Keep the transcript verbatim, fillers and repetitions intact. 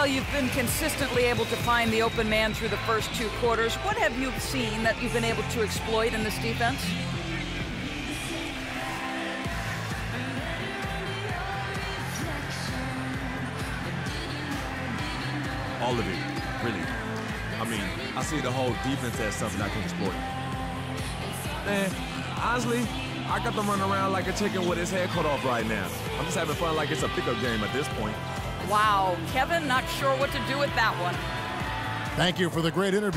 Well, you've been consistently able to find the open man through the first two quarters. What have you seen that you've been able to exploit in this defense? All of it, really. I mean, I see the whole defense as something I can exploit. Man, honestly, I got them running around like a chicken with his head cut off right now. I'm just having fun like it's a pickup game at this point. Wow, Kevin, not sure what to do with that one. Thank you for the great interview.